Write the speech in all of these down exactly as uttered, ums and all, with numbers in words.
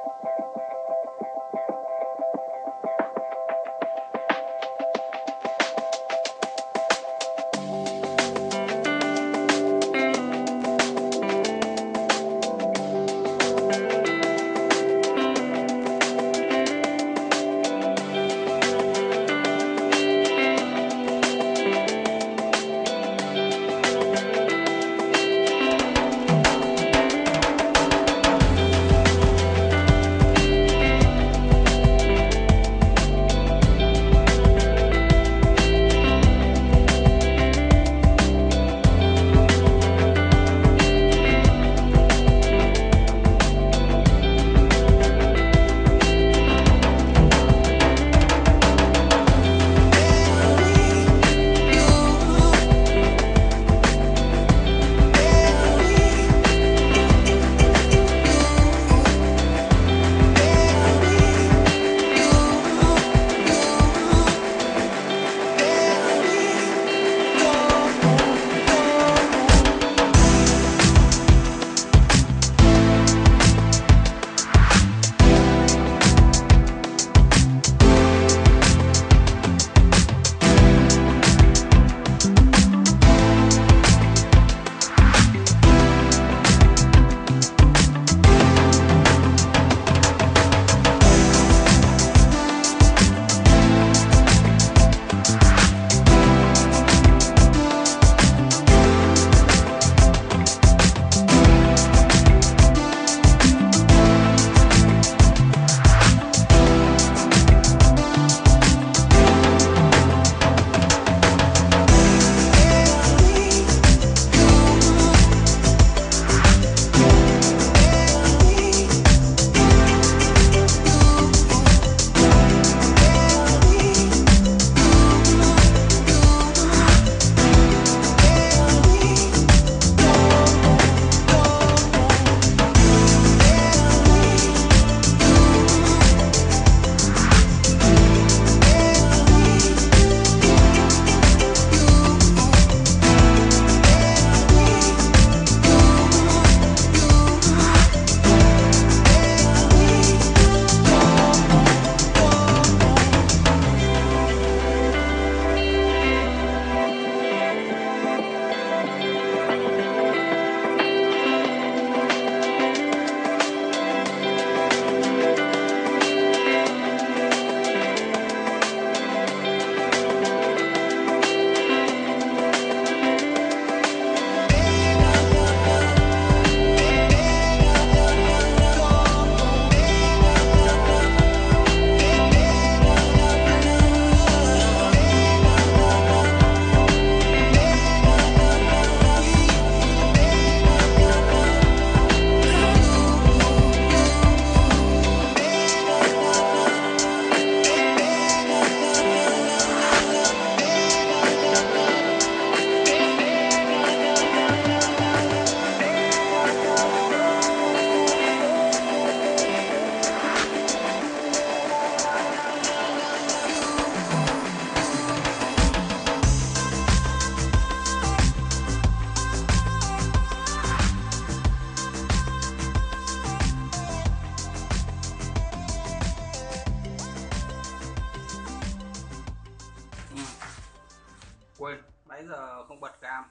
Quên, nãy giờ không bật cam.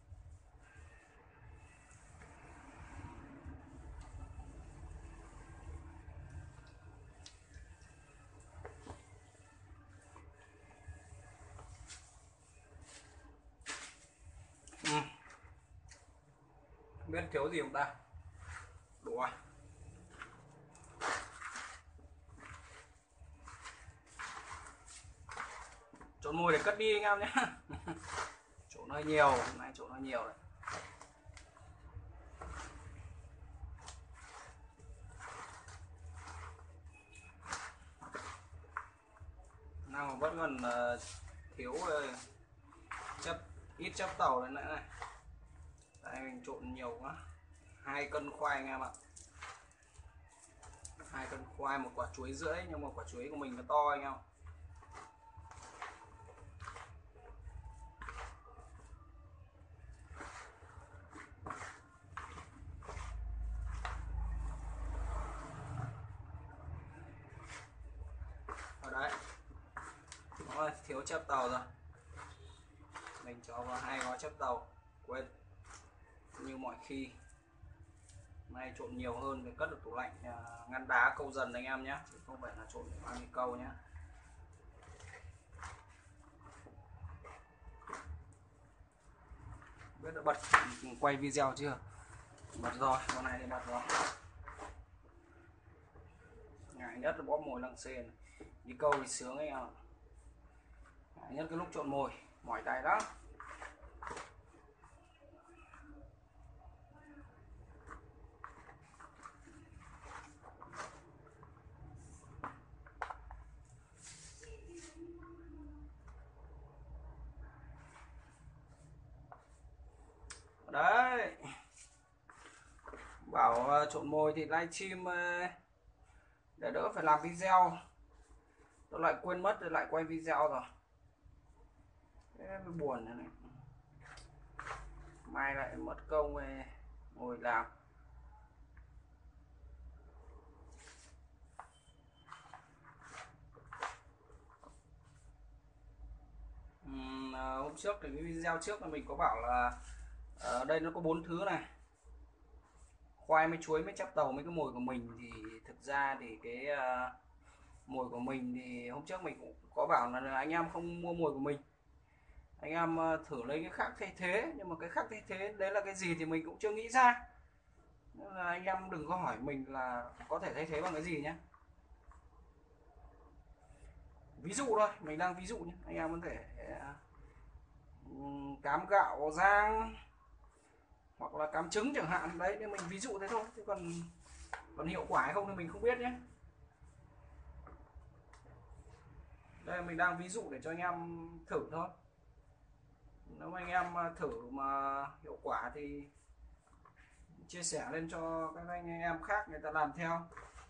Ừ. Không biết thiếu gì không ta? Đủ rồi. Trộn mồi để cất đi anh em nhé. Trộn hơi nhiều, hôm nay trộn hơi nhiều đấy. Nào mà vẫn còn uh, thiếu uh, chấp ít chấp tàu đấy nữa này. Đây mình trộn nhiều quá. Hai cân khoai anh em ạ. Hai cân khoai, một quả chuối rưỡi, nhưng mà quả chuối của mình nó to anh em. thiếu chép tàu rồi, mình cho vào hai gói chép tàu, quên, như mọi khi nay trộn nhiều hơn thì cất được tủ lạnh, à, ngăn đá câu dần anh em nhé, chứ không phải là trộn để mang đi câu nhé. Biết đã bật quay video chưa? Bật rồi, con này thì bật rồi. Ngại nhất là bóp mồi lăng xê đi câu thì sướng ấy ạ. Ngại nhất cái lúc trộn mồi, mỏi tay đó. Đấy, bảo trộn mồi thì livestream để đỡ phải làm video, tôi lại quên mất rồi lại quay video rồi, thế mới buồn này. Mai lại mất công ngồi làm. uhm, hôm trước thì cái video trước là mình có bảo là ở đây nó có bốn thứ này, khoai với chuối với chép tàu mấy cái mồi của mình, thì thực ra thì cái uh, mồi của mình thì hôm trước mình cũng có bảo là anh em không mua mồi của mình, anh em uh, thử lấy cái khác thay thế, nhưng mà cái khác thay thế đấy là cái gì thì mình cũng chưa nghĩ ra, nên là anh em đừng có hỏi mình là có thể thay thế bằng cái gì nhé. Ví dụ thôi, mình đang ví dụ nhé, anh em có thể uh, cám gạo rang hoặc là cám trứng chẳng hạn, đấy nên mình ví dụ thế thôi, chứ còn còn hiệu quả hay không thì mình không biết nhé. Đây mình đang ví dụ để cho anh em thử thôi, nếu mà anh em thử mà hiệu quả thì chia sẻ lên cho các anh em khác người ta làm theo.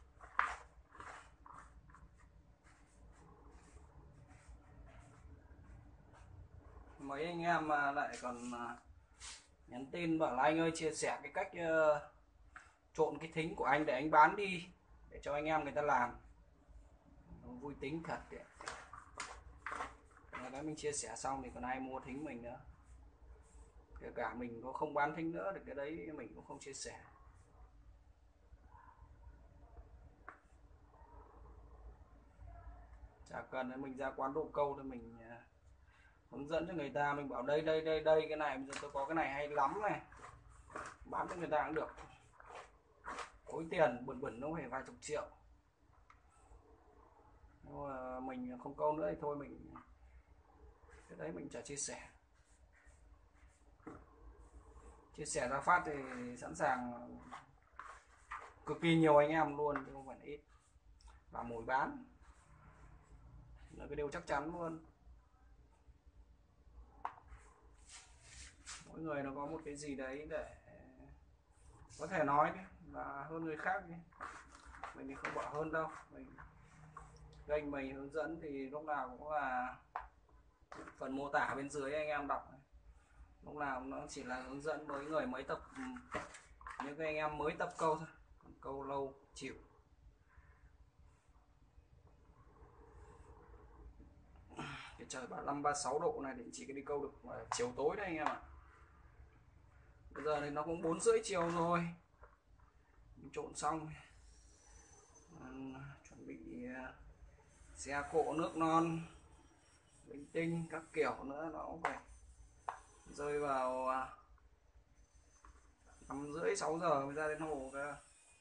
Mấy anh em mà lại còn nhắn tin bảo là anh ơi chia sẻ cái cách uh, trộn cái thính của anh để anh bán đi, để cho anh em người ta làm. Vui tính thật đấy. Cái mình chia sẻ xong thì còn ai mua thính mình nữa, kể cả mình có không bán thính nữa thì cái đấy mình cũng không chia sẻ. Chả cần mình ra quán độ câu thì mình uh, hướng dẫn cho người ta, mình bảo đây đây đây đây cái này bây giờ tôi có cái này hay lắm này, bán cho người ta cũng được, khối tiền bẩn bẩn nó phải vài chục triệu. Nhưng mà mình không câu nữa thì thôi, mình cái đấy mình chả chia sẻ. Chia sẻ ra phát thì sẵn sàng cực kỳ nhiều anh em luôn, chứ không phải là ít, và mồi bán là cái điều chắc chắn luôn. Mỗi người nó có một cái gì đấy để có thể nói là hơn người khác đi. Mình thì không bảo hơn đâu, mình kênh mình hướng dẫn thì lúc nào cũng là phần mô tả bên dưới anh em đọc, lúc nào nó chỉ là hướng dẫn với người mới tập, những cái anh em mới tập câu thôi, còn câu lâu chịu. Cái trời ba mươi lăm ba mươi sáu độ này thì chỉ có đi câu được chiều tối đấy anh em ạ. Bây giờ thì nó cũng bốn rưỡi chiều rồi, mình trộn xong à, chuẩn bị xe cộ nước non linh tinh các kiểu nữa, nó cũng phải rơi vào năm rưỡi sáu giờ mới ra đến hồ cơ.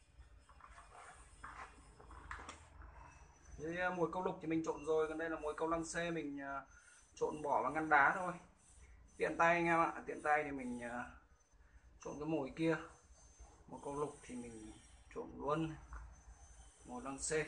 Thế mồi câu lục thì mình trộn rồi, còn đây là mồi câu lăng xê mình trộn bỏ vào ngăn đá thôi, tiện tay anh em ạ, tiện tay thì mình trộn cái mồi kia. Mồi câu lục thì mình trộn luôn mồi lăng xê.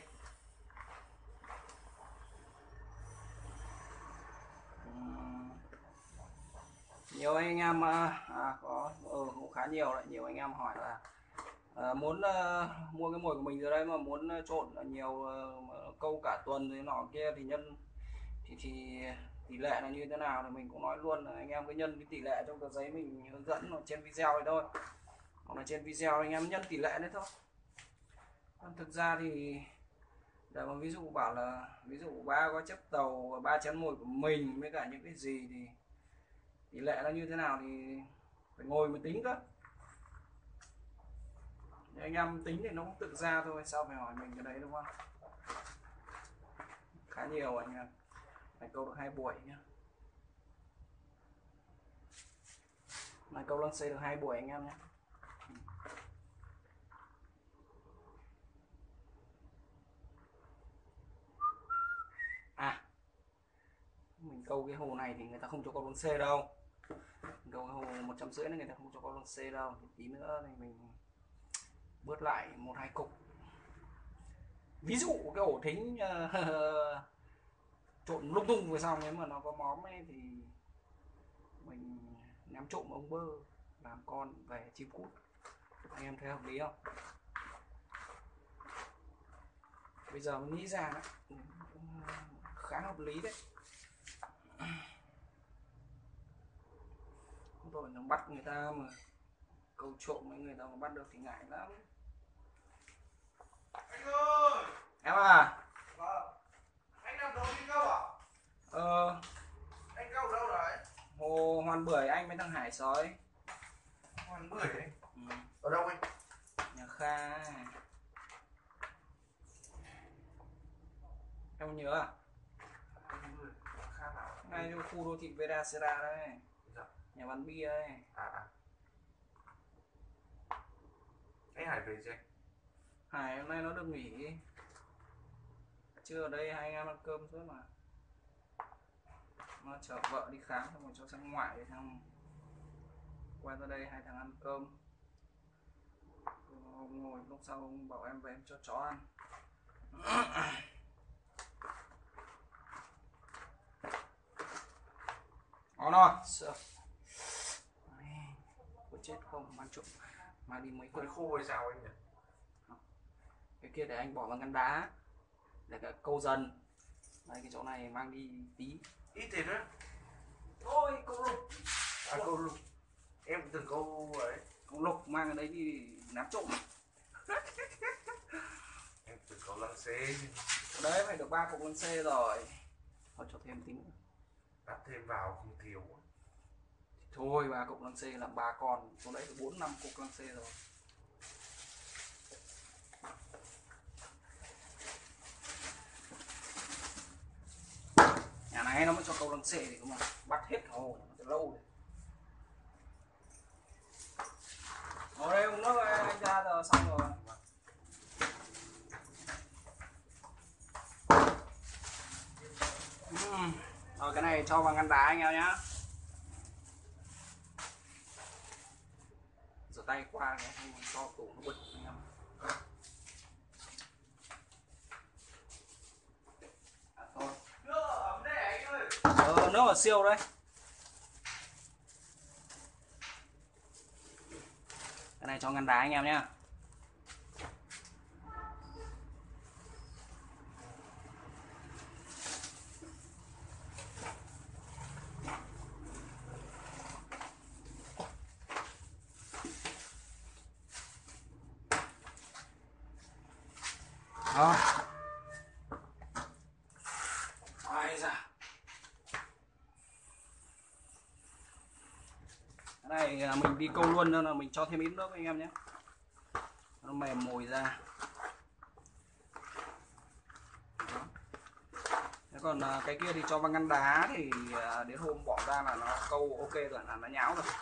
Nhiều anh em à, có ừ, cũng khá nhiều đấy, nhiều anh em hỏi là à, muốn uh, mua cái mồi của mình rồi đấy mà muốn trộn nhiều uh, câu cả tuần thế nọ kia thì nhân thì, thì tỷ lệ là như thế nào thì mình cũng nói luôn là anh em cứ nhân cái tỷ lệ trong tờ giấy mình hướng dẫn ở trên video này thôi, hoặc là trên video anh em nhân tỷ lệ đấy thôi. Còn thực ra thì Giờ mà ví dụ bảo là ví dụ ba gói chấp tàu, ba chén mồi của mình với cả những cái gì thì tỷ lệ nó như thế nào thì phải ngồi mà tính cơ. Để anh em tính thì nó cũng tự ra thôi, sao phải hỏi mình cái đấy đúng không? Khá nhiều anh em. Này câu được hai buổi nhá. Này câu lăng xê được hai buổi anh em nhé. À, mình câu cái hồ này thì người ta không cho câu lăng xê đâu. Mình câu cái hồ một trăm rưỡi này người ta không cho câu lăng xê đâu. Thì tí nữa thì mình bớt lại một hai cục. Ví dụ cái ổ thính uh, trộn lung tung về xong nếu mà nó có móm ấy thì mình ném trộn ông bơ làm con về chim cút. Anh em thấy hợp lý không? Bây giờ mình nghĩ ra đó, khá hợp lý đấy. Rồi nó bắt người ta mà câu trộm với người ta mà bắt được thì ngại lắm. Anh ơi! Em à? Vâng. Anh làm đồ đi câu à? Ờ. Anh câu đâu đấy? Hồ Hoàn Bưởi anh với thằng Hải sói. Hoàn Bưởi đấy. Ừ. Ở đâu anh? Nhà Kha. Em không nhớ à? Hoàn Bưởi, Kha nào? Ngay khu đô thị Veracera đấy. Dạ. Nhà bán bia ấy. À à. Anh Hải về chưa? Hải hôm nay nó được nghỉ. Chưa ở đây hai anh em ăn cơm suốt mà. Nó chở vợ đi khám xong rồi cho sang ngoại để xong qua ra đây hai thằng ăn cơm. Ông ngồi lúc sau ông bảo em về em cho chó ăn. Ngon rồi. Sợ. Có chết không? Mang trộm. Mang đi mấy Quần con khô hay sao anh nhỉ? cái kia để anh bỏ vào ngăn đá để cả câu dần. Đây cái chỗ này mang đi tí. Ít thế nữa. Ôi câu lục. À câu lục. Em từng câu ấy. Câu lục mang ở đấy đi ném trộm. Em từng câu lăng xê. Đấy phải được ba cục lăng xê rồi. Thôi cho thêm tí nữa. Đặt thêm vào không thiếu. Thôi ba cục lăng xê là ba con, chỗ đấy bốn năm cục lăng xê rồi. Nhà này nó mới cho câu lăng xê thì cũng mà bắt hết cả hồ từ lâu rồi. Ở đây uống nước rồi, anh ra giờ xong rồi. Uhm. Rồi cái này cho vào ngăn đá anh em nhá. Rửa tay qua cái không cho tủ nó bực anh em. À, thôi. Nước ở ấm đây anh ơi. Ờ, nước ở siêu đấy. Cái này cho ngăn đá anh em nhá. Đó. Ai da. Cái này mình đi câu luôn nên là mình cho thêm ít nước anh em nhé. Nó mềm mồi ra. Thế còn cái kia thì cho vào ngăn đá thì đến hôm bỏ ra là nó câu ok rồi, là nó nhão rồi.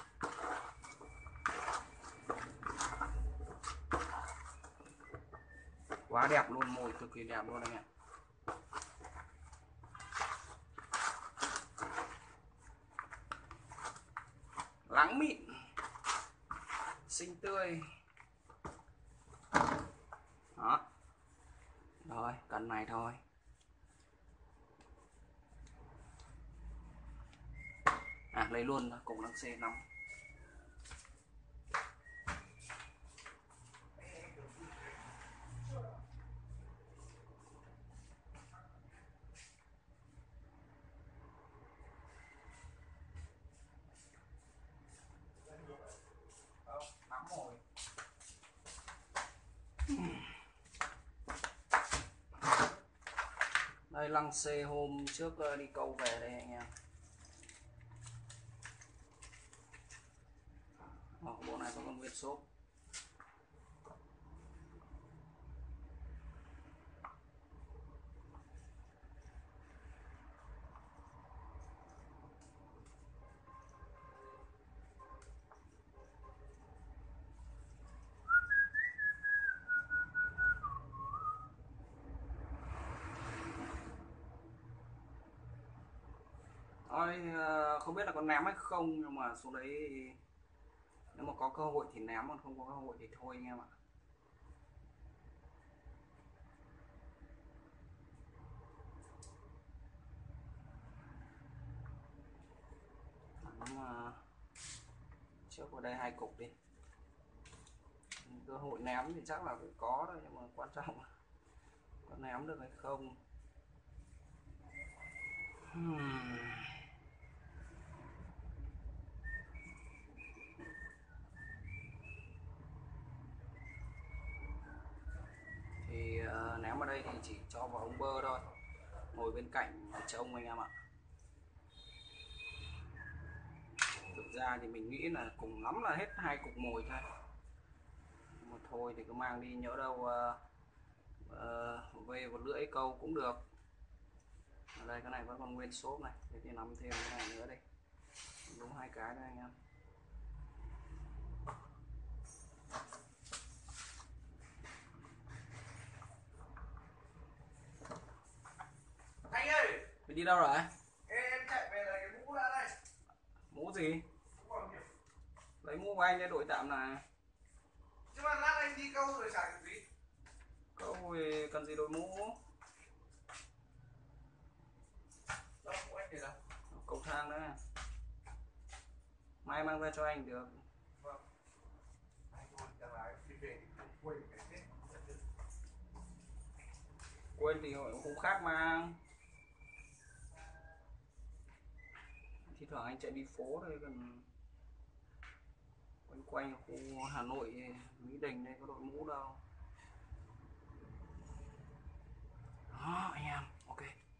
Quá đẹp luôn, mồi cực kỳ đẹp luôn anh em. Lắng mịn, xinh tươi. Đó. Rồi, cần này thôi. À, lấy luôn cục lăng xê năm. Nắm rồi. Đây lăng xê hôm trước đi câu về đây anh em. Ở bộ này có con nguyên xốp. Ôi, không biết là có ném hay không, nhưng mà xuống đấy nếu mà có cơ hội thì ném, còn không có cơ hội thì thôi anh em ạ. Mà trước vào đây hai cục đi, cơ hội ném thì chắc là phải có thôi, nhưng mà quan trọng là có ném được hay không. Hmm. Thì uh, ném ở đây thì chỉ cho vào ống bơ thôi, ngồi bên cạnh trông anh em ạ. Thực ra thì mình nghĩ là cùng lắm là hết hai cục mồi thôi, mà thôi thì cứ mang đi, nhỡ đâu uh, uh, về một lưỡi câu cũng được. Ở đây cái này vẫn còn nguyên xốp này, thế thì nắm thêm cái này nữa đây, đúng hai cái đây anh em. Anh ơi, Mình đi đâu rồi? em chạy về lấy cái mũ ra đây. Mũ gì? Lấy mũ của anh để đội tạm này. Nhưng mà lát anh đi câu rồi xài cái gì? Câu thì cần gì đội mũ? Đâu, mũ anh để đâu? Cầu thang đấy. Mai mang ra cho anh được. Vâng. Anh thôi, chẳng là khi về thì không quên cái hết. Quên thì hôm khác mang. Thì thoảng anh chạy đi phố đây, gần quanh quanh khu Hà Nội, Mỹ Đình đây có đội mũ đâu. Đó anh em, ok.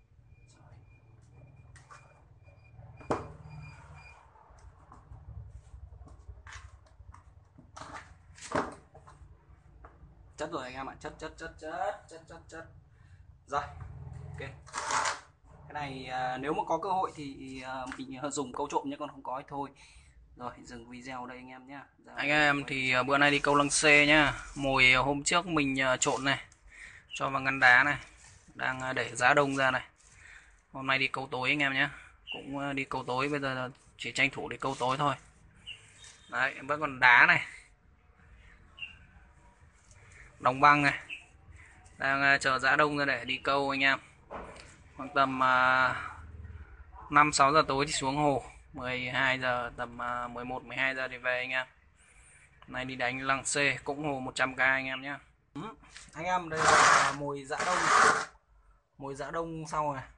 Chất rồi anh em ạ, chất chất chất chất chất chất chất. Rồi, ok. Cái này à, nếu mà có cơ hội thì à, mình dùng câu trộm nhé, còn không có thì thôi. Rồi, dừng video đây anh em nhé. Anh em thì à, bữa nay đi câu lăng xê nhá. Mồi hôm trước mình à, trộn này, cho vào ngăn đá này, đang à, để giá đông ra này. Hôm nay đi câu tối anh em nhé, cũng à, đi câu tối, bây giờ chỉ tranh thủ đi câu tối thôi. Đấy, em vẫn còn đá này, đóng băng này, đang uh, chờ giã đông ra để đi câu anh em. Khoảng tầm uh, năm sáu giờ tối thì xuống hồ, mười hai giờ, tầm uh, mười một mười hai giờ thì về anh em. Nay đi đánh lăng xê cũng hồ một trăm k anh em nhé. Ừ. Anh em đây là mồi giã đông, mồi giã đông sau này.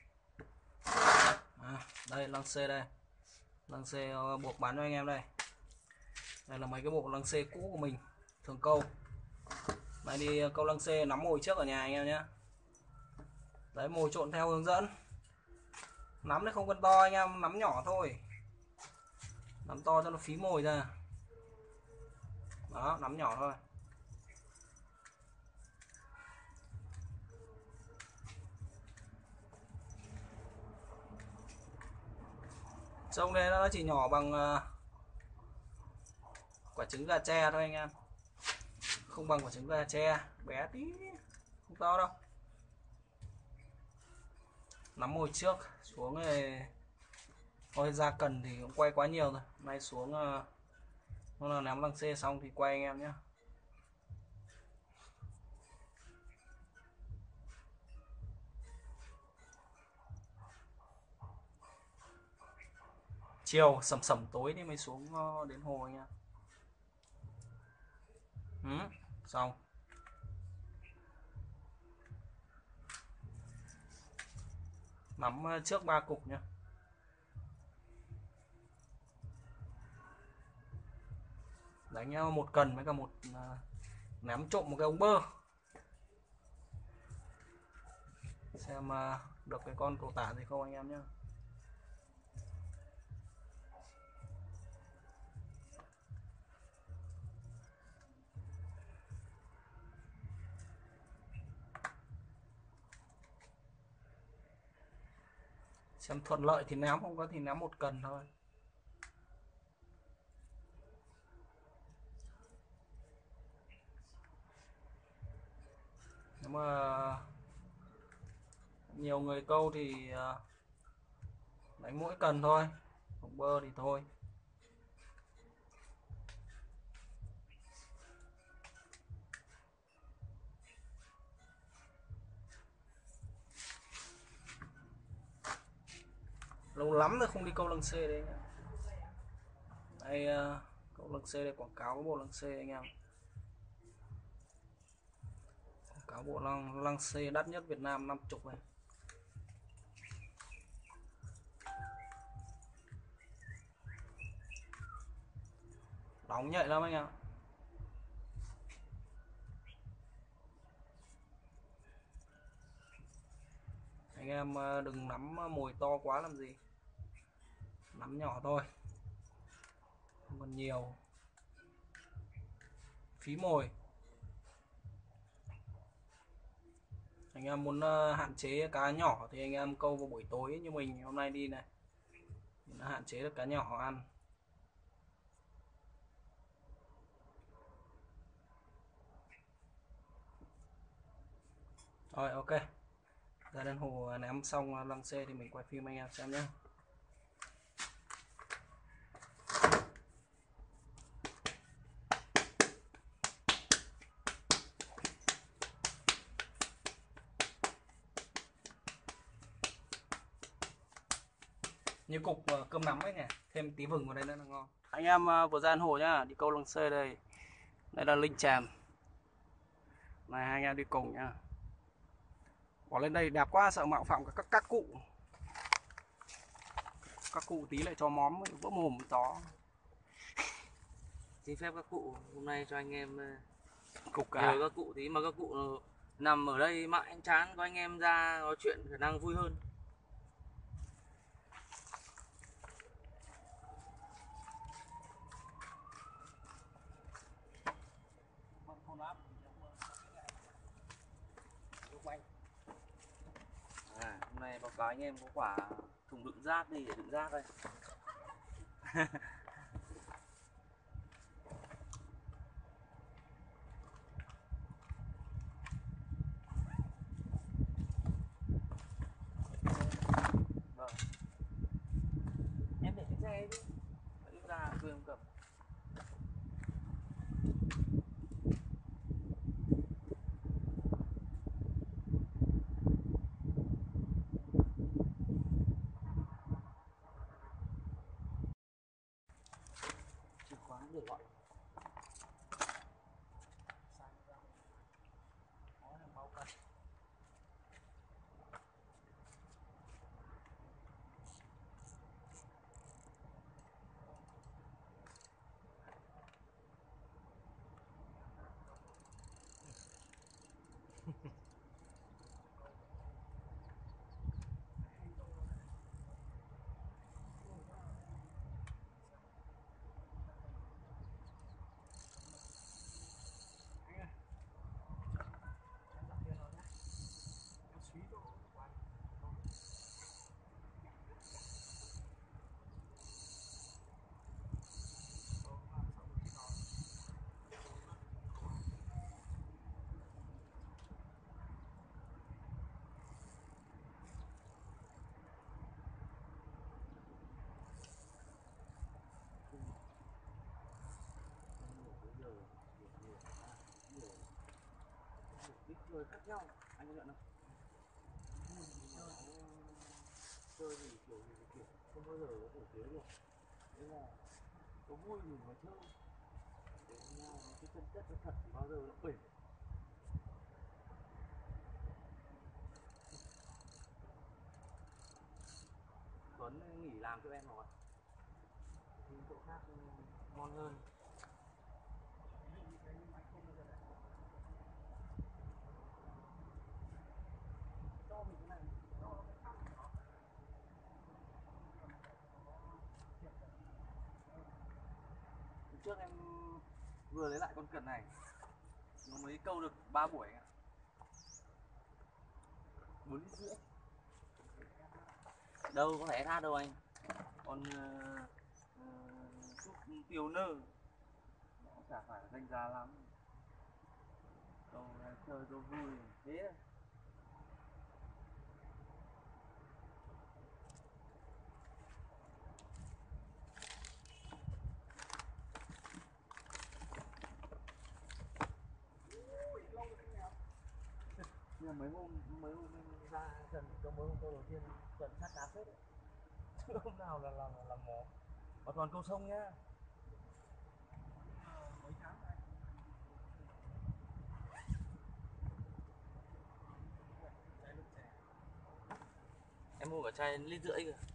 À, đây lăng xê đây, lăng xê uh, buộc bán cho anh em đây. Đây là mấy cái bộ lăng xê cũ của mình thường câu. Này đi câu lăng xê nắm mồi trước ở nhà anh em nhé. Đấy, mồi trộn theo hướng dẫn. Nắm đấy không cần to anh em, nắm nhỏ thôi. Nắm to cho nó phí mồi ra. Đó, nắm nhỏ thôi. Trông đây nó chỉ nhỏ bằng uh, quả trứng gà tre thôi anh em, không bằng quả trứng gà tre, bé tí, không to đâu. Nắm mồi trước xuống này thôi, ra cần thì cũng quay quá nhiều rồi. Nay xuống uh, nó là ném lăng xê xong thì quay anh em nhé. Chiều sầm sầm tối thì mới xuống uh, đến hồ anh em. Ừ, xong. Nắm trước ba cục nhá. Đánh một cần với cả một uh, ném trộm một cái ống bơ. xem uh, được cái con cầu tả gì không anh em nhé. Xem thuận lợi thì ném, không có thì ném một cần thôi. Nếu mà nhiều người câu thì đánh mỗi cần thôi, không bơ thì thôi. Lâu lắm rồi không đi câu lăng xê đấy. Đây uh, câu lăng xê đây, quảng cáo bộ lăng xê anh em. Quảng cáo bộ lăng lăng xê đắt nhất Việt Nam năm mươi này. Đóng nhạy lắm anh em. Anh em đừng nắm mồi to quá làm gì, nắm nhỏ thôi, không còn nhiều phí mồi. Anh em muốn hạn chế cá nhỏ thì anh em câu vào buổi tối như mình hôm nay đi này, nó hạn chế được cá nhỏ ăn. Rồi ok, ra đến hồ ném xong lăng xê thì mình quay phim anh em xem nhé. Như cục cơm nắm ấy nhỉ, thêm tí vừng vào đây nữa là ngon. Anh em vừa ra hồ nhá, đi câu lăng xê đây. Đây là Linh Tràm này, hai anh em đi cùng nhá. Bỏ lên đây đẹp quá, sợ mạo phạm các các cụ. Các cụ tí lại cho móm vỡ mồm chó. Xin phép các cụ hôm nay cho anh em cục cả. Nhờ các cụ tí mà các cụ nằm ở đây mãi anh chán, có anh em ra nói chuyện khả năng vui hơn. À, hôm nay báo cáo anh em có quả thùng đựng rác đi để đựng rác đây. Vâng. Em để cái xe chứ. Vẫn ra quên cầm. Chìa khóa để gọi. Chơi khác nhau, anh có nhận không? Chơi thì kiểu gì thì kiểu không bao giờ có thể chế được. Thế là có vui mình mà chơi. Để nhau cái chân chất nó thật thì bao giờ nó bể. Tuấn nghỉ làm cho em rồi. Thì chỗ khác ngon hơn. Cho mình trước em vừa lấy lại con cần này, nó mới câu được ba buổi ạ. Bốn lít rưỡi. Đâu có phải ét hát đâu anh. Con uh, uh, tiêu nơ nó chả phải là danh giá lắm. Câu chơi câu vui thế đấy. Nhưng mà mấy hôm mấy hôm em ra cần có mấy hôm câu đầu tiên cần sát cá phết đấy. Chứ hôm nào là làm là làm mỏ. Mà toàn câu sông nhá. Mấy tháng này. Em mua cả chai lít rưỡi kìa.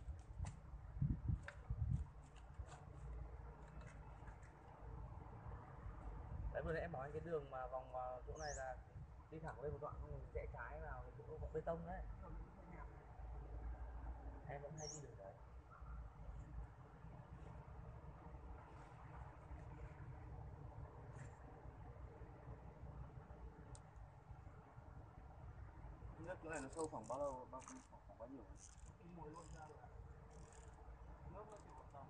Đấy vừa nãy em bảo anh cái đường mà vòng vào chỗ này là đi thẳng lên một đoạn xong rồi rẽ trái vào cái chỗ bê tông đấy. Em vẫn hay đi đường đấy. Nước chỗ này nó sâu khoảng bao lâu, bao khoảng, khoảng bao nhiêu? Mùi luôn ra là nước nó chỉ khoảng tầm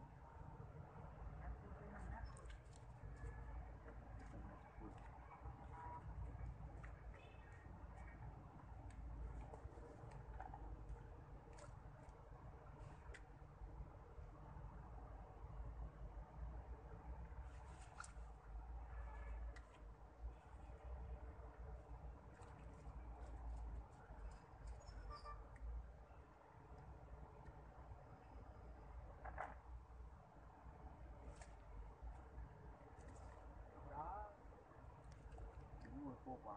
khô quá.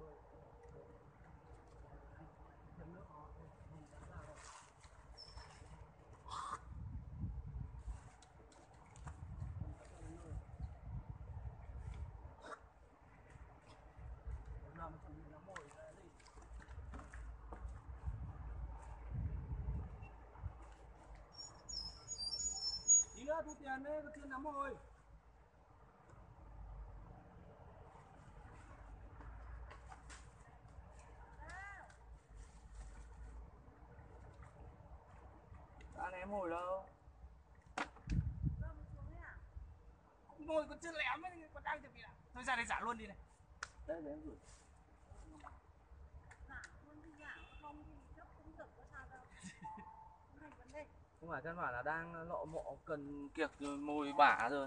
Tí nữa thu tiền đấy, có tiền lắm rồi. Đã ném hồi đâu. Ngồi còn chưa lém ấy, còn đang chuẩn bị nào. Thôi ra đây giả luôn đi này. Đây để em gửi. Không phải căn bản là đang lọ mọ cần kiệt rồi mồi bả rồi.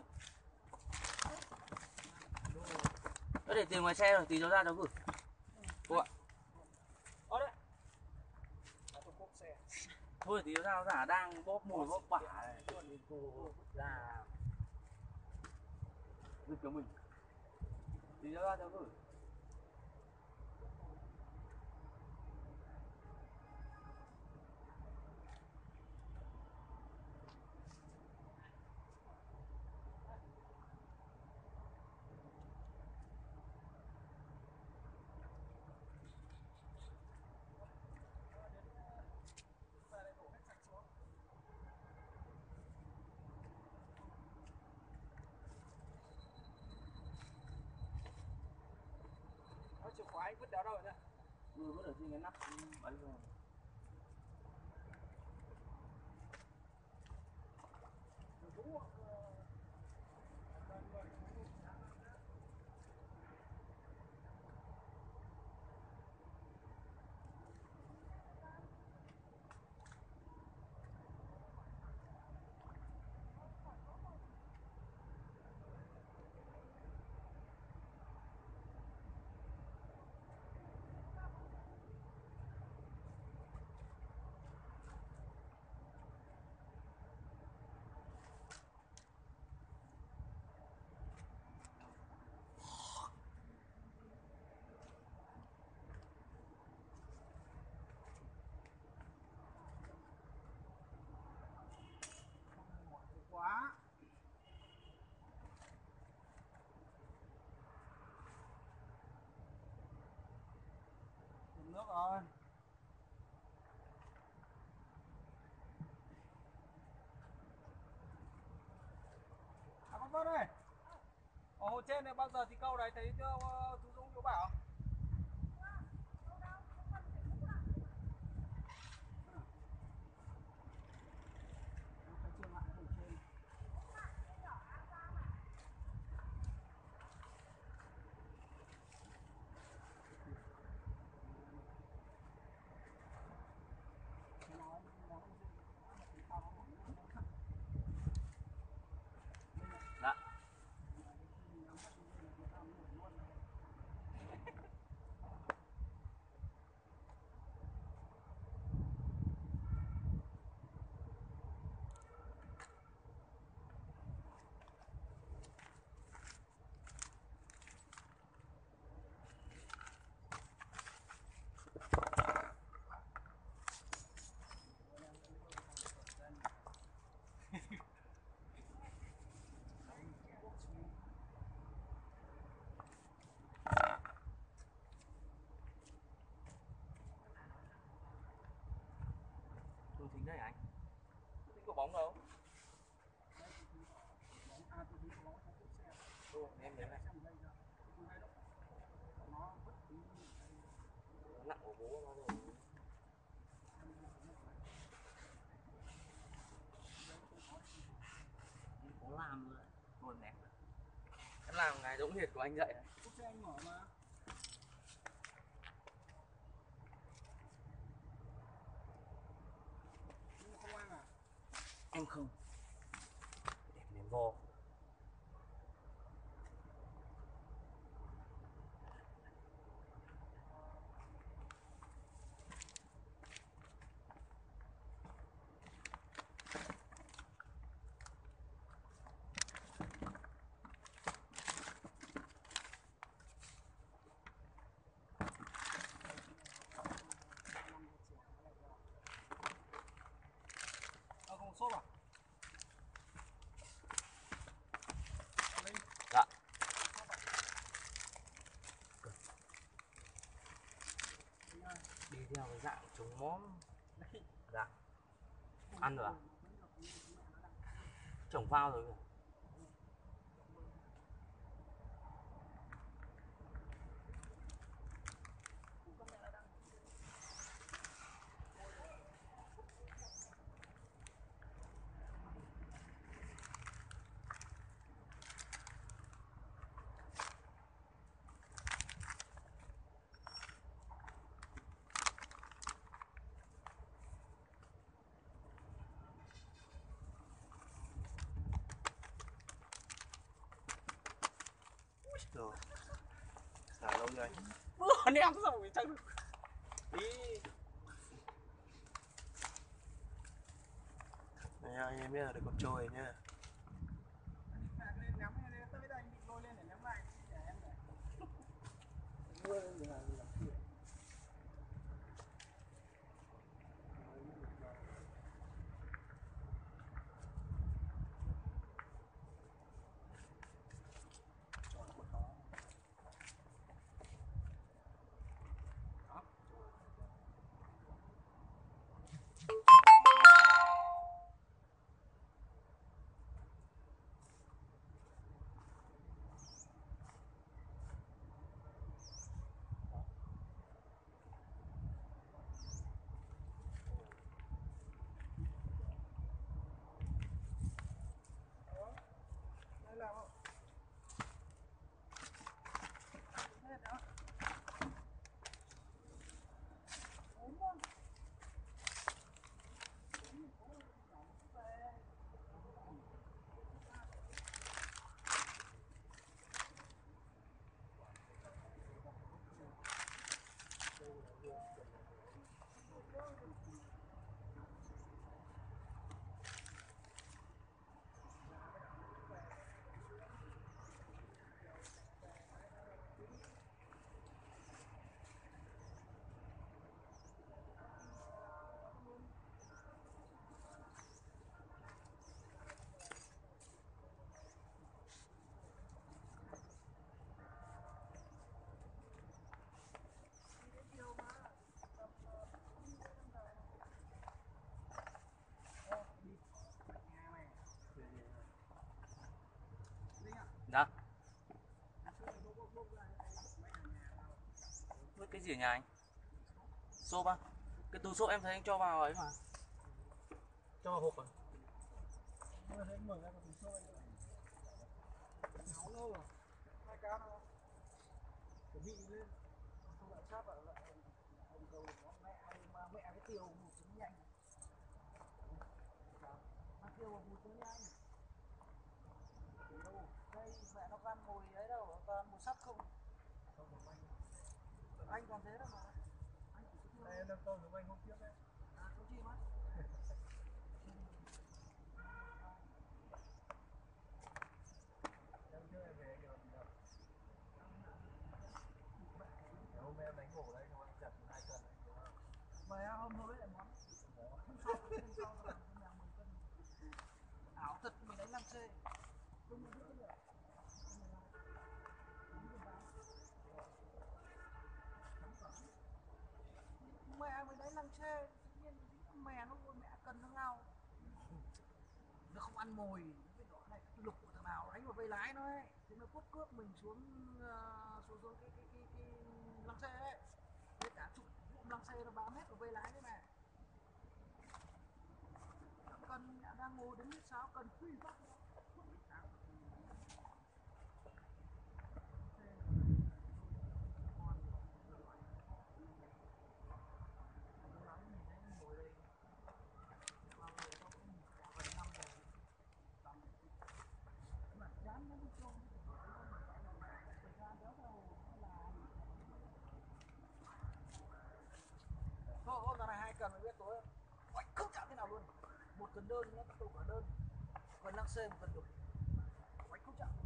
Nó để tiền ngoài xe rồi, tí cháu ra cháu gửi. Cô ạ. Ở đấy. Thôi tí cháu ra giả đang bóp mồi bóp bả này. Cô ra. Giúp cho mình. Tí cháu ra cháu gửi. Chìa khóa anh vứt đéo đâu rồi. Ừ, vứt ở trên cái nắp ấy rồi. Quá. Dùng nước rồi. À con con ơi. Ở hồ trên này bao giờ thì câu đấy thấy chưa, chú Dũng chú bảo. Dạ. Tôi tính đây anh. Tôi tính có bóng đâu. Ừ, em nhớ này. Nặng của bố bao giờ. Có làm rồi. Luôn nè. Em làm ngày giống hệt của anh dạy. Cúp xe anh mở mà. Nhưng mà không ăn à? Em không. Đẹp đến vô. Ờ, không xốp à? Dạ. Đi theo cái dạng trống móm. Dạ. Ăn rồi à? Trồng vào rồi kìa. Rồi. Xả lâu rồi. Bữa em rồi chẳng. Đi. Này anh em biết là được con trôi nhá. Ném lên, tới bây giờ anh bị lôi lên để ném lại để em này. Mưa là là kia. cái gì ở nhà anh? Xốp á? Cái túi xốp em thấy anh cho vào ấy mà. Cho vào hộp rồi. Mở ra cái túi xốp anh. Áo lô à? Hai cá nào? Chuẩn bị lên. Không lại sát vào lại ông cầu mẹ mà mẹ cái tiêu một trứng nhanh. Mà tiêu một trứng nhanh. Đây mẹ nó ăn mùi ấy đâu, nó toàn mùi sắt không. Anh còn thế đâu mà. Đây em đang tôm của anh hôm trước đấy. À, có chim á? Em trước em về anh làm gì đâu. Ngày hôm em đánh ngủ đấy, không anh chặt hai cân anh nhớ không? Mày hôm hôm đấy lại món. Hôm sau, hôm sau là nhà mười cân. Ảo thật mình đánh năm xê. Đúng rồi, đúng rồi. Mẹ mình đánh năm xê, tự nhiên mẹ nó mẹ cần nó ngao. Nó không ăn mồi, cái đó này lục của thằng nào đánh vào vây lái nó ấy, thế nó cút cướp mình xuống uh, xuống xuống cái cái cái cái lăng xe ấy, cái cả chục vụ lăng xe nó bám hết vào vây lái đấy này. Cần đang ngồi đứng biết sao cần phi phát thôi hôm nay hai cần mới biết tối anh không chạm thế nào luôn, một cần đơn nữa tôi cả đơn còn lăng xê một cần đục anh không chạm.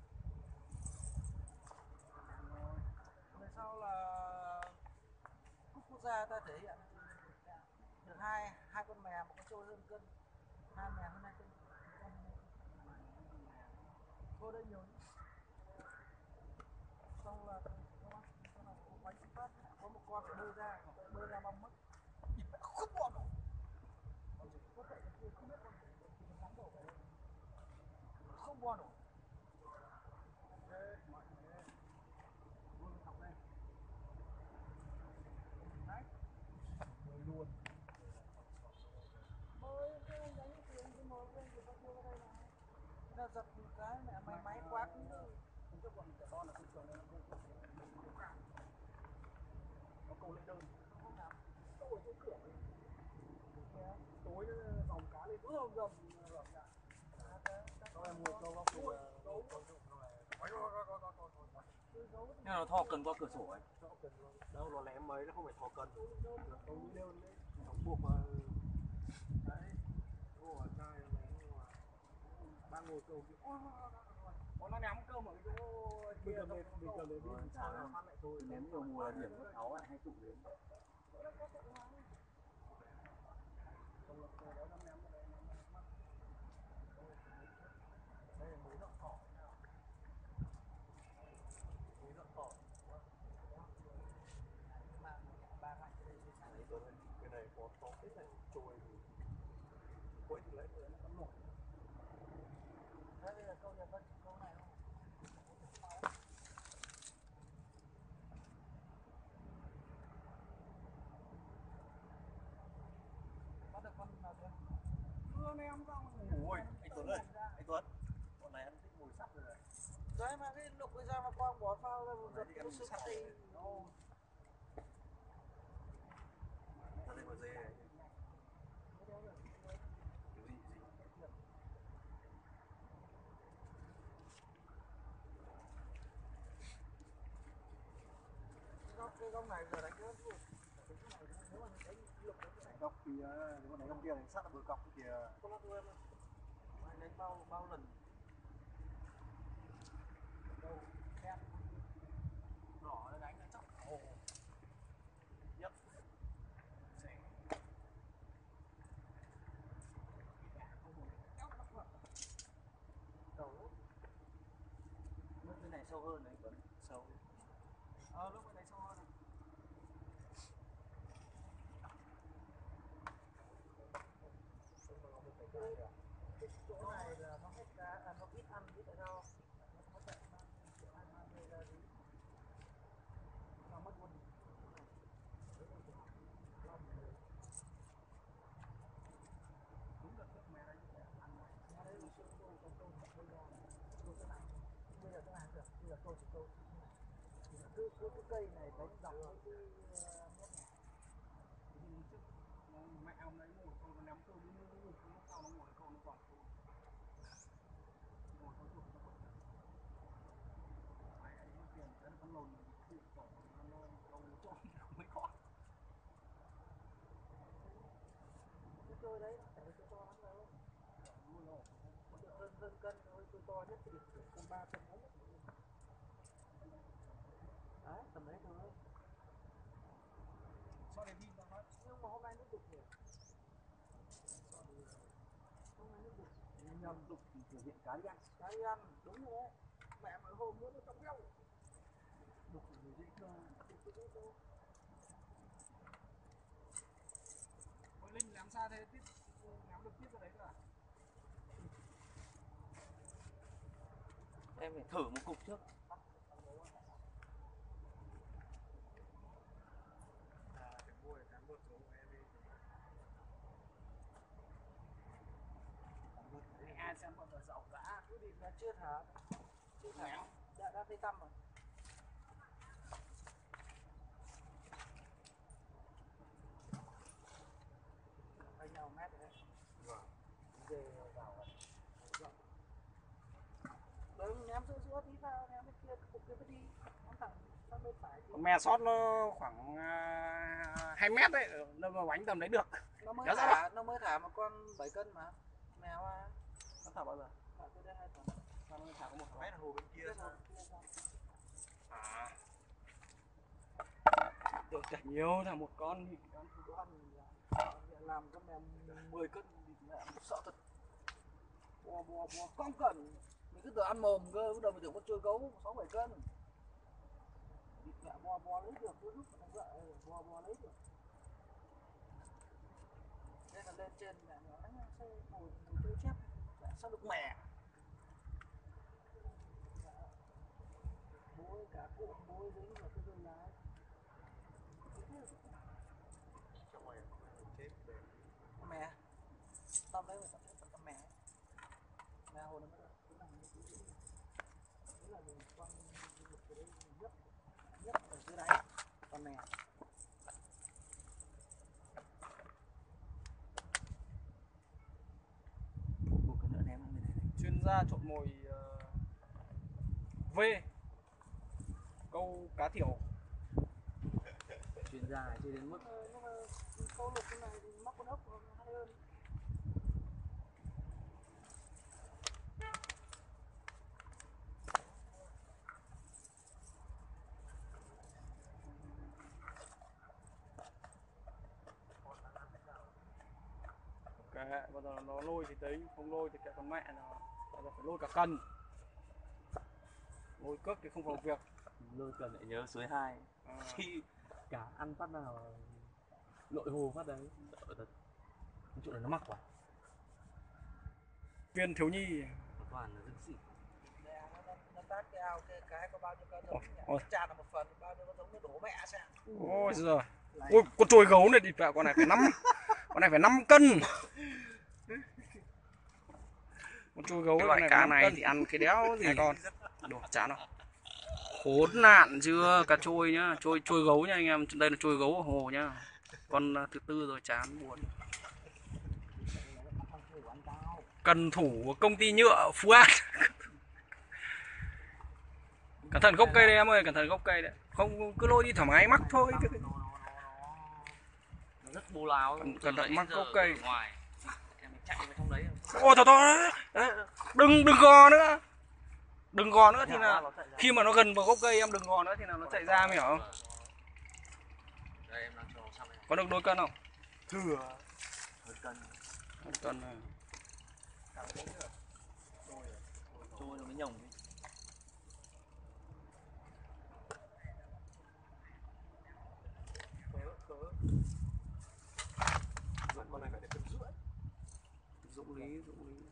Về sau là cúp quốc gia ta thể hiện được hai hai con mè một con trâu hơn cân, hai mè hơn hai cân, thôi đây nhiều xong là bánh phát có một con phải bơi ra bơi ra mong mất không bọn đâu có thể là không biết con thắng đổ về không bọn đâu Luôn. bơi cái anh đánh cái tiền cái mồi cái người ta tiêu vào đây này nó giật một cái mẹ máy máy quá cứng đi không cho bọn trẻ con là không cần nó không không cảm nó câu lên đơn không làm câu ở chỗ cửa tối nó vòng cá lên cứ rầm rầm rầm nhá Cho em mua câu góc thì câu câu Nhưng mà nó thò cần qua cửa sổ ấy. đâu nó lém mấy nó không phải thò cần là câu nghĩ đơn đấy nó buộc mà đấy nó ở chai nó lém mà ba ngồi câu kia có nó ném cơm ở chỗ bây giờ lên bây giờ lên đi sao nó phát lại thôi Ném nhiều mùa là điểm của sáu lại hay tụ đến. đây là muối dọn thỏ muối dọn thỏ ba ngày cái này có có cái này trôi quấy thì lấy rồi nó nổi thế bây giờ câu này vẫn câu này không bắt được con nào chưa chưa ném xong ui anh Tuấn ơi anh Tuấn con này ăn thích mùi sắt rồi đấy mà cái lục bây giờ mà quang bỏ phao ra một giật nó sưng thì ta đây vào dê này kiểu gì gì cái góc này giờ đánh cái luôn cọc thì nếu mà đánh ông kia đánh sắt là bờ cọc kìa con lắc em anh đánh bao bao lần đâu khen đỏ nó đánh nó chắc ồ nhất Nước cái này sâu hơn đấy Tuấn. Sâu. ờ lúc này sâu hơn cái chỗ này là nó hết cá à, nó ít ăn biết tại sao nó có chạy nó chịu ăn ăn ra gì nó mất luôn cái cây này đánh dọc với cái mẹ ông đấy ngồi câu nó ném câu đi đi đi nó câu nó ngồi câu nó vòng câu ngồi câu chuột nó bật mày ấy nó tiền cái con lồn phụ cổ nó câu nó trộm mới có cái chơi đấy nó phải cái to lắm đâu, nó được hơn hơn cân thôi, tôi to nhất thì được cân ba cân bốn đấy, tầm đấy thôi. cho đến đi nó nói Nhưng mà hôm nay nó đục rồi, hôm nay nó đục nhầm đục thì thể hiện cá đi ăn, cá đi ăn đúng rồi đấy. Mẹ mọi hôm nữa nó trong nhau đục thì người dễ cơ, đục thì dễ cơ. Ôi Linh làm sao thế tiếp ném được tiếp ra đấy cơ à? Em phải thử một cục trước. Ai xem con vừa dậu đã Cứ đi nó chưa thả, chưa thả, đã đã thấy tăm rồi. Phải nhau mét rồi đấy. Vâng. Về vào rồi. Đấy, ném giữa giữa tí vào, ném bên kia, cục kia mới đi, ném thẳng sang bên phải thì mè sót nó khoảng uh, hai mét đấy, nó mà bánh tầm đấy được. nó mới Kéo ra thả, nó mới thả một con bảy cân mà. Mèo à. Nó thả bao giờ? Thả tôi đây hai tuần. Sao nó thả có một Mét hồ bên kia sao? À. Tưởng chả nhiều, thả một con thì Con đồ ăn làm con mèo mười cân thì mẹ sợ thật. Bò bò bò con cần. Mình cứ tưởng ăn mồm cơ, bắt đầu mình tưởng con trôi gấu sáu bảy cân. Mẹ bò bò lấy được, cứ lúc nó vợ bò bò lấy được. Nên là lên trên mẹ nói sao ngồi ngồi chơi chép, sao được mẹ. Bố ấy, cả cụ bố ấy dính vào cái rơi lái. Mẹ tao lấy rồi tao tao mẹ mẹ hồi nó mới cái này nó cứ giữ thế là mình con một cái đấy nhất nhất ở dưới đáy con mẹ Một cái nữa ném bên này này. chuyên gia trộn mồi uh, V câu cá thiểu. Chuyên gia chưa đến mức. ờ, nhưng mà câu lục cái này thì móc con ốc nó hay hơn. Kệ, bao giờ nó lôi thì tính, không lôi thì kệ con mẹ nó. Bao giờ phải lôi cả cân. Lôi cước thì không vào việc. Lôi cần lại nhớ suối hai. À. Khi cả ăn phát nào lội hồ phát đấy. Đỡ thật. Cái chỗ này nó mắc quá. Viên thiếu nhi. Toàn là dưng xịt. Nè, nó, nó, nó tát cái ao cái cái có bao nhiêu con giống nhỉ? Ôi. Tràn là một phần, bao nhiêu con giống nó đổ mẹ xem. Ôi giời. Ôi con trôi gấu này đi vào, con này phải năm con này phải năm cân. Con trôi gấu Cái này loại cá này cân. thì ăn cái đéo gì con. Đồ chán không? Khốn nạn chưa, cá trôi nhá, trôi trôi gấu nha anh em, đây là trôi gấu ở hồ nhá. Con thứ tư rồi, chán buồn. Cần thủ của công ty nhựa Phú An. Cẩn thận gốc cây đây em ơi, cẩn thận gốc cây đấy. Không cứ lôi đi thoải mái mắc thôi. Nó rất bù láo. Cẩn- cẩn thận mắc gốc cây. Ngoài. Em chạy vào trong đấy. Ôi to to đấy. Đừng đừng gò nữa. Đừng gò nữa thì là khi mà nó gần vào gốc cây em đừng gò nữa thì là nó chạy ra, mày hiểu không? Đây em đang cho xong này. Có được đôi cân không? Thừa. Hơn cân. Một cân này. Trôi nó mới nhồng đi. Con này phải để cân rưỡi. Dũng lý, dũng lý.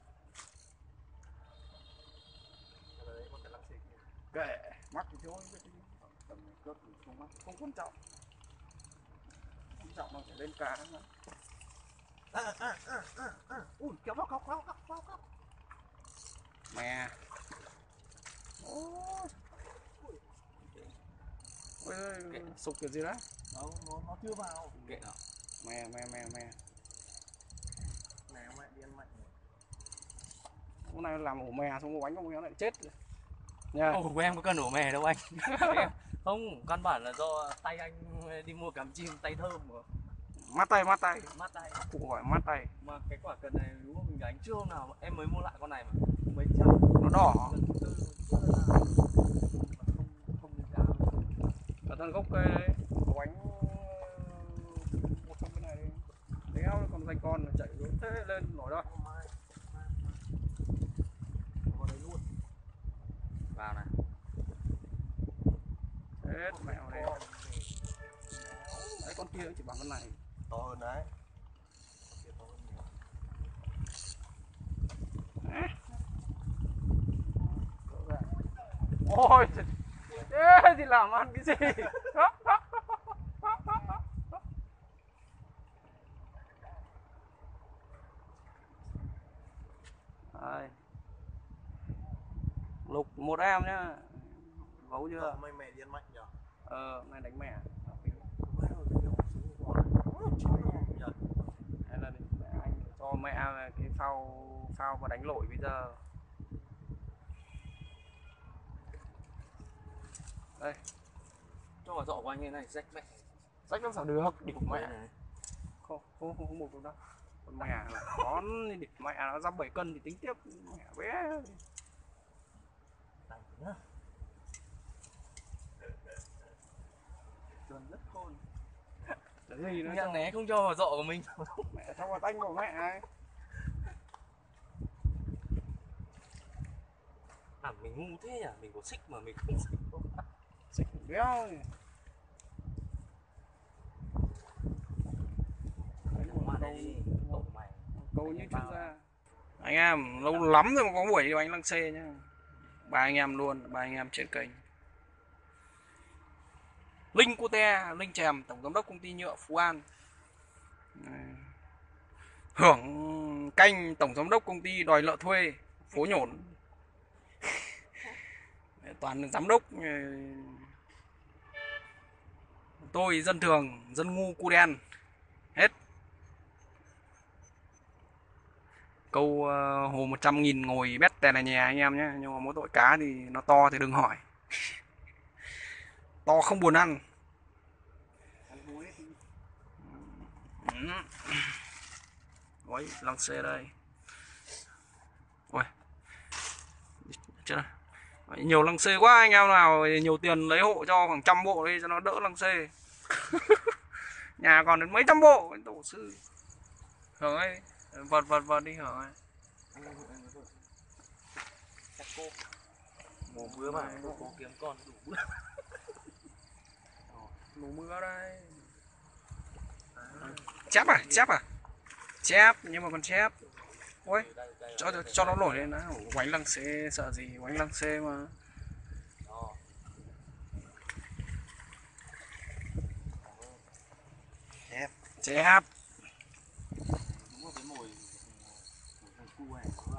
Kệ, mắc thì thôi, tầm này cước thì không mắc, không quan trọng. Quan trọng là phải lên cá nữa. À, à, à, à, à. Ui, kéo vào khóc, khóc, khóc, khóc, khóc. Mè. Ôi. Ôi, sục kiểu gì đấy? Đâu, nó, nó chưa vào. Kệ nào. Me me me me. Này mẹ đi ăn mạnh. Hôm nay làm ổ mè xong bánh con nó lại chết rồi. Nha. Ồ, của em có cần ổ mè đâu anh. Không, căn bản là do tay anh đi mua cắm chim tay thơm mà. Mát tay, mát tay. Mát tay. Cụ gọi mát tay. Mà cái quả cần này đúng không mình đánh chưa hôm nào em mới mua lại con này mà mấy trăm. Nó đỏ. Lần thứ tư chưa là mà không không được giá. Ở thân gốc cây đấy, có bánh một trong cái này đi. Đéo còn danh con nó chạy thế lên nổi đó. Vào đây luôn. Vào này. Hết mẹo này. Đấy con kia chỉ bằng con này. To hơn đấy. Kia to hơn nhiều. Ôi thế thì làm ăn cái gì? Đây. Lục một em nhá. Gấu chưa? Mày mẹ đi ăn mạnh nhở? Ờ, này đánh mẹ. Hay là để anh cho mẹ cái phao phao và đánh lội bây giờ. Đây. Cho vào dọ của anh như này rách mẹ. Rách nó sao được, địch mẹ. Này. Không, không, không, không một đâu đâu. Con mẹ là con địch mẹ nó ra bảy cân thì tính tiếp mẹ bé. Đánh nhá. Chuẩn rất khôn. Cái gì nữa Nhạc cho né không cho vào dọ của mình. mẹ cho vào tanh của mẹ ấy. À mình ngu thế à, mình có xích mà mình không xích. Xích béo. Mà đây tổ mày. Câu như chuyên gia. Anh em lâu lắm rồi mà có buổi bánh lăng xê nhá. Ba anh em luôn, ba anh em trên kênh. Linh Cute, Linh Chèm, tổng giám đốc công ty nhựa Phú An. Hưởng Canh, tổng giám đốc công ty đòi nợ thuê phố Nhổn. Toàn giám đốc. Tôi dân thường, dân ngu cu đen. Hết. Câu uh, hồ một trăm nghìn ngồi bét tè là nhà anh em nhé. Nhưng mà mỗi tội cá thì nó to thì đừng hỏi. To không buồn ăn. Ôi, lăng xê đây. Ôi. Chết rồi. Nhiều lăng xê quá anh em nào nhiều tiền lấy hộ cho khoảng trăm bộ đi cho nó đỡ lăng xê. Nhà còn đến mấy trăm bộ tổ sư. Hưởng ơi, vật vật vật đi Hưởng ơi. Chắc cô. Mùa mưa mà cô có kiếm con đủ bữa. Mùa mưa đây. Chép à, chép à. Chép nhưng mà còn chép. Ôi, cho cho, cho nó nổi lên nào. Quánh lăng xê sợ gì, quánh lăng xê mà. Chép. Chép. Đúng là cái mồi mồi cu này.